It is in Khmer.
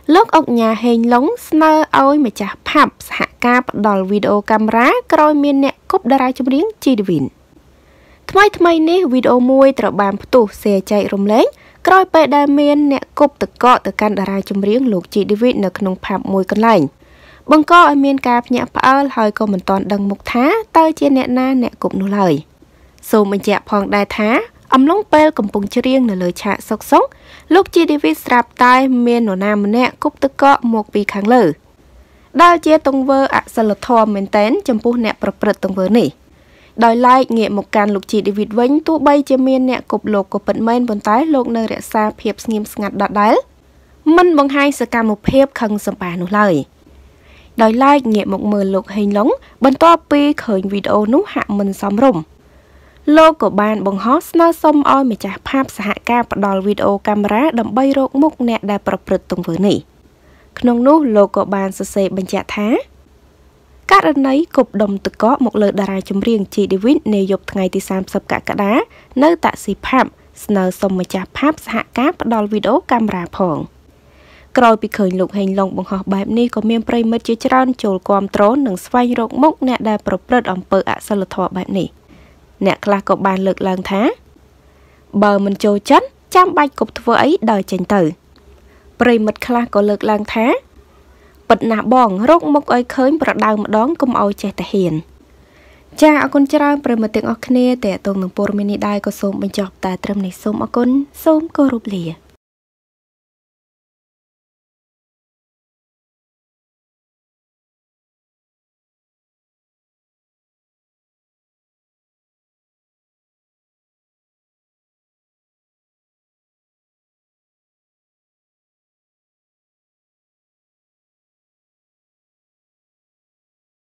លោកអុកញ៉ាហេងឡុងស្នើឲ្យម្ចាស់ផាប់សហការផ្ដល់វីដេអូកាមេរ៉ាក្រោយមានអ្នកគប់តារាចម្រៀង ជី ឌី វីន ថ្មីនេះវីដេអូមួយត្រូវបានផ្ទុះshareចែករំលែកក្រោយពេលដែលមានអ្នកគប់ទឹកកកទៅកាន់តារាចម្រៀងលោក ជី ឌី វីន នៅក្នុងផាប់មួយកន្លែងបង្កឲ្យមានការភ្ញាក់ផ្អើលហើយក៏មិនទាន់ដឹងមុខថាតើជាអ្នកណាអ្នកគប់នោះឡើយសូមបញ្ជាក់ផងដែរថាអំឡុងពេលកំពុងច្រៀងនៅលើឆាកសុកលោក ជី ឌី វីន ស្រាប់តែមាននរណាម្នាក់គប់ទឹកកកមកពីខាងលើដែលជាទង្វើអសិលធម៌មែនទែនចំពោះអ្នកប្រព្រឹត្តទង្វើនេះដោយឡែកងាកមកកាន់លោក ជី ឌី វីន វិញទោះបីជាមានអ្នកគប់លោកក៏ពិតមែនប៉ុន្តែលោកនៅរក្សាភាពស្ងៀមស្ងាត់ដដែលមិនបង្ហាញសកម្មភាពខឹងសម្បានោះឡើយដោយឡែកងាកមកមើលលោកហេងឡុងបន្ទាប់ពីឃើញវីដេអូនោះហាក់មិនសមរម្យលោកក៏បានបង្ហោះស្នើសុំឲ្យម្ចាស់ផាប់សហការផ្ដល់វីដេអូកាមេរ៉ាដើម្បីរកមុខអ្នកដែលប្រព្រឹត្តទង្វើនេះក្នុងនោះលោកក៏បានសរសេរបញ្ជាក់ថាករណីគប់ដុំទឹកកកមកលើតារាចម្រៀង ជី ឌី វីន នាយប់ថ្ងៃទី30 កក្កដានៅតាក់ស៊ីផាប់ស្នើសុំម្ចាស់ផាប់សហការផ្ដល់វីដេអូកាមេរ៉ាផងក្រោយពីឃើញលោកហេងឡុងបង្ហោះបែបនេះក៏មានប្រិយមិត្តជាច្រើនចូលគាំទ្រនិងស្វែងរកមុខអ្នកដែលប្រព្រឹត្តអំពើអសិលធម៌បែបនេះអ្នកខ្លះក៏បានលើកឡើងថាបើមិនចូលចិត្តចាំបាច់គប់ធ្វើអីដើរចេញទៅប្រិយមិត្តខ្លះក៏លើកឡើងថាពិតណាស់បងរកមុខឲ្យឃើញប្រដៅម្ដងកុំឲ្យចេះតែហ៊ានចាអរគុណច្រើនប្រិយមិត្តទាំងអស់គ្នាតេតងនឹងព័ត៌មាននេះដែរក៏សូមបញ្ចប់តែត្រឹមនេះសូមអរគុណសូមគោរពលា